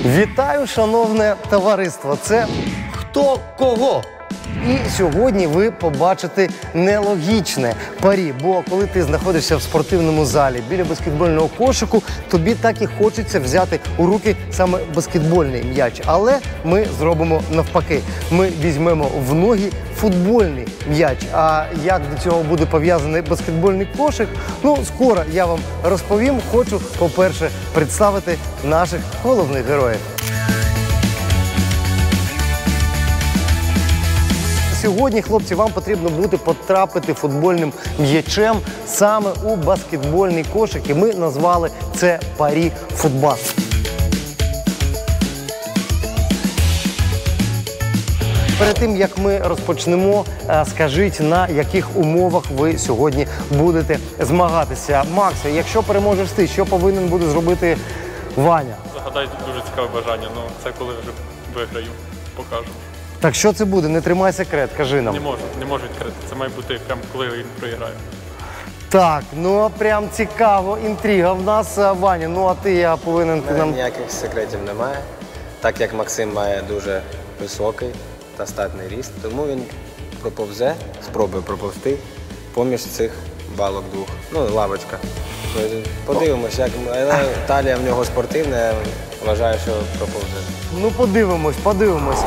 Вітаю, шановне товариство! Це «Хто кого?». І сьогодні ви побачите нелогічне парі, бо коли ти знаходишся в спортивному залі біля баскетбольного кошику, тобі так і хочеться взяти у руки саме баскетбольний м'яч. Але ми зробимо навпаки. Ми візьмемо в ноги футбольний м'яч. А як до цього буде пов'язаний баскетбольний кошик? Ну, скоро я вам розповім. Хочу, по-перше, представити наших головних героїв. Сьогодні, хлопці, вам потрібно буде потрапити футбольним м'ячем саме у баскетбольний кошик. І ми назвали це парі футбас. Перед тим, як ми розпочнемо, скажіть, на яких умовах ви сьогодні будете змагатися. Макс, якщо переможеш ти, що повинен буде зробити Ваня? Загадай дуже цікаве бажання, але це коли вже виграю, покажу. Так що це буде? Не тримай секрет, кажи нам. Не можу відкрити. Це має бути прямо коли він програє. Так, ну прям цікаво, інтрига в нас, Ваня. Ну а ти, я повинен... Ніяких секретів немає, так як Максим має дуже високий та статний ріст, тому він проповзе, спробує проповзти поміж цих балок двох. Ну, лавочка. Подивимось, як талія в нього спортивна, я вважаю, що проповзе. Ну подивимось, подивимось.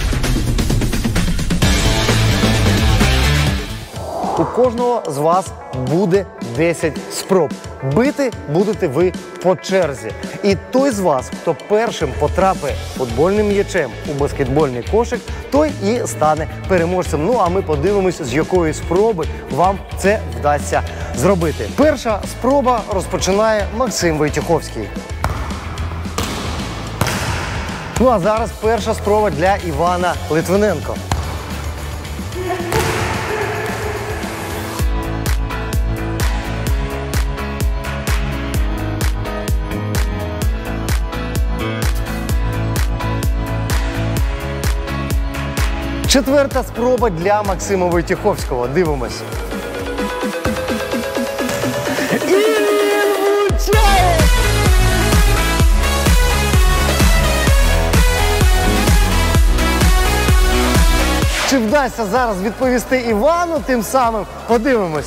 У кожного з вас буде 10 спроб. Бити будете ви по черзі. І той з вас, хто першим потрапить футбольним м'ячем у баскетбольний кошик, той і стане переможцем. Ну, а ми подивимось, з якої спроби вам це вдасться зробити. Перша спроба розпочинає Максим Войтюховський. Ну, а зараз перша спроба для Івана Литвиненко. Четверта спроба для Максима Войтюховського. Дивимось. І він влучає! Чи вдасться зараз відповісти Івану тим самим? Подивимось.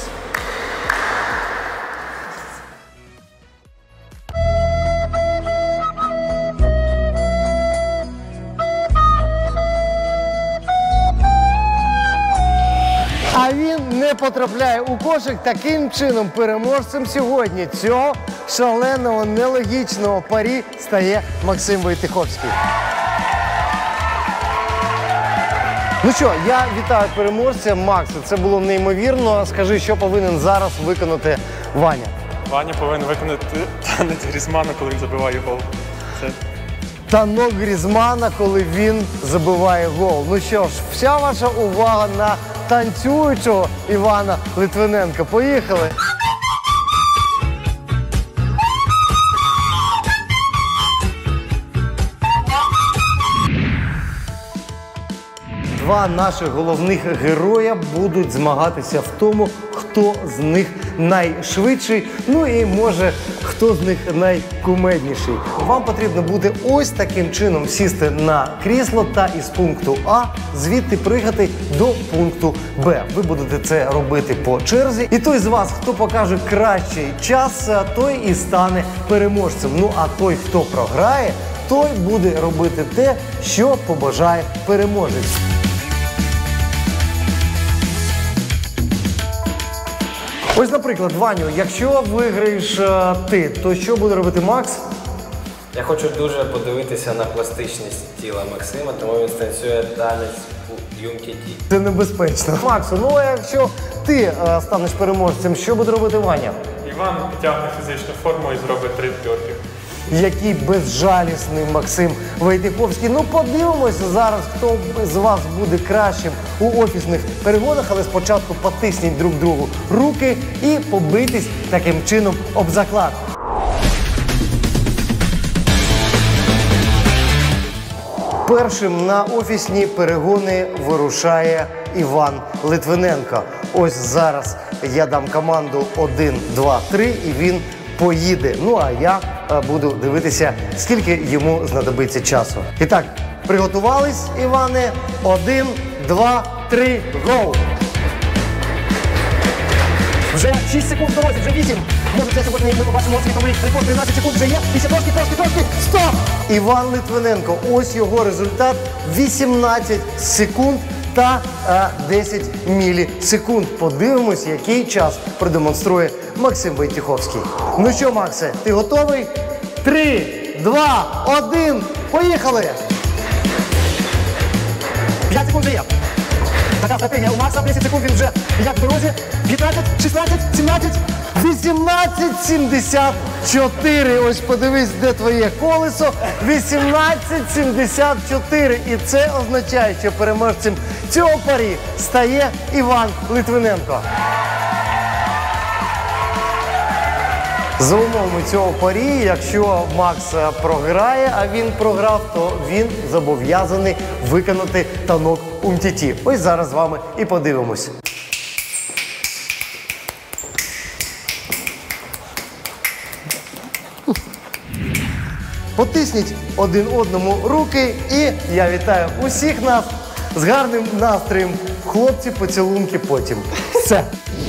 А він не потрапляє у кошик. Таким чином переможцем сьогодні цього шаленого, нелогічного парі стає Максим Войтюховський. Ну що, я вітаю переможця. Макс, це було неймовірно. Скажи, що повинен зараз виконати Ваня? Ваня повинен виконати танець Грізмана, коли він забиває гол. Танок Грізмана, коли він забиває гол. Ну що ж, вся ваша увага на танцюючого Івана Литвиненка. Поїхали! Два наших головних героя будуть змагатися в тому, хто з них найшвидший, ну і, може, хто з них найкумедніший. Вам потрібно буде ось таким чином сісти на крісло та із пункту А звідти приїхати до пункту Б. Ви будете це робити по черзі. І той з вас, хто покаже кращий час, той і стане переможцем. Ну а той, хто програє, той буде робити те, що побажає переможець. Ось, наприклад, Ваню, якщо виграєш ти, то що буде робити Макс? Я хочу дуже подивитися на пластичність тіла Максима, тому він станцює танець у Юмкіті. Це небезпечно. Максу, ну а якщо ти станеш переможцем, що буде робити Ваня? Іван підтягне фізичну форму і зробить 3 бьорки. Який безжалісний Максим Войтюховський. Ну, подивимося зараз, хто з вас буде кращим у офісних перегонах, але спочатку потисніть друг другу руки і побитись таким чином об заклад. Першим на офісні перегони вирушає Іван Литвиненко. Ось зараз я дам команду 1, 2, 3 і він поїде. Ну а я буду дивитися, скільки йому знадобиться часу. І так, приготувались, Іване? 1, 2, 3, гоу! Вже 6 секунд в дорозі, вже 8. Може, це сьогодні ми побачимо світовий рекорд, 13 секунд вже є. І ще трошки. Стоп! Іван Литвиненко, ось його результат. 18 секунд та 10 мілісекунд. Подивимось, який час продемонструє Максим Войтюховський. Ну що, Максе, ти готовий? 3, 2, 1, поїхали! 5 секунд вже є. Така стратегія у Макса, 10 секунд він вже як в дорозі. 15, 16, 17, 18, 74. Ось подивись, де твоє колесо. 18, 74. І це означає, що переможцем цього парі стає Іван Литвиненко. За умовами цього парі, якщо Макс програє, а він програв, то він зобов'язаний виконати танок Умтіті. Ось зараз з вами і подивимось. Потисніть один одному руки, і я вітаю усіх нас з гарним настроєм. Хлопці, поцілунки потім. Все.